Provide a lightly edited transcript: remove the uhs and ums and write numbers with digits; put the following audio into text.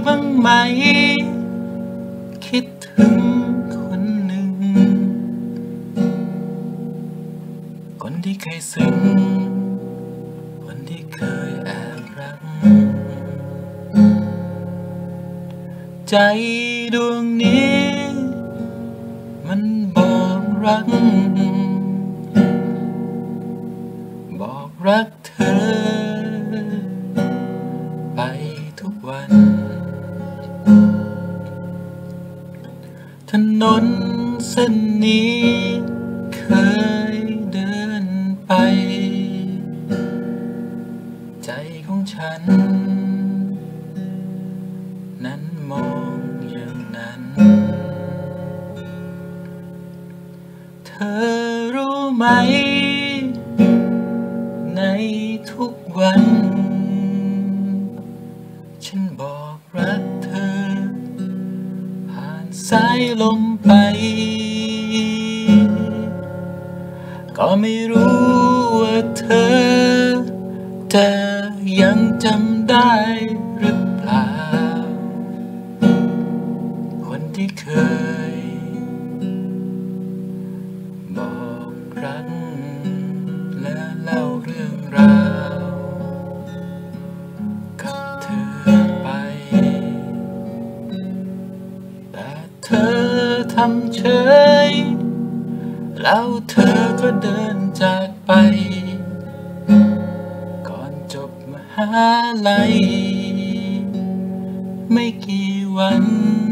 บ้างไหมคิดถึงคนหนึ่งคนที่เคยซึ้งคนที่เคยแอบรักใจดวงนี้มันบอกรักบอกรักเธอไปทุกวันถนนเส้นนี้เคยเดินไปใจของฉันนั้นมองอย่างนั้นเธอรู้ไหมในทุกวันฉันบอกรักเธอผ่านสายลมไปก็ไม่รู้ว่าเธอจะยังจำได้หรือเปล่าคนที่เคยบอกรักและเล่าเรื่องราวกับเธอไปแต่เธอทำเฉยแล้วเธอก็เดินจากไปก่อนจบมหาลัยไม่กี่วัน